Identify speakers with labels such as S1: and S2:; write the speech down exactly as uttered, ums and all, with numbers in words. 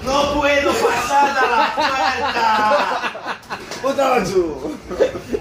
S1: ¡No puedo pasar a la puerta!
S2: ¡Puta basura!